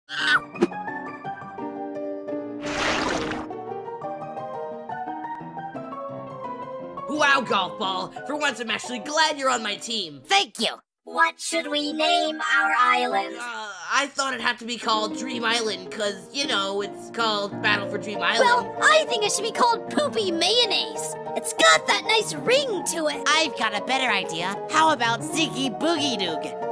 Wow, Golf Ball! For once, I'm actually glad you're on my team. Thank you. What should we name our island? I thought it had to be called Dream Island, cause, you know, it's called Battle for Dream Island. Well, I think it should be called Poopy Mayonnaise. It's got that nice ring to it. I've got a better idea. How about Zeeky Boogie Doog?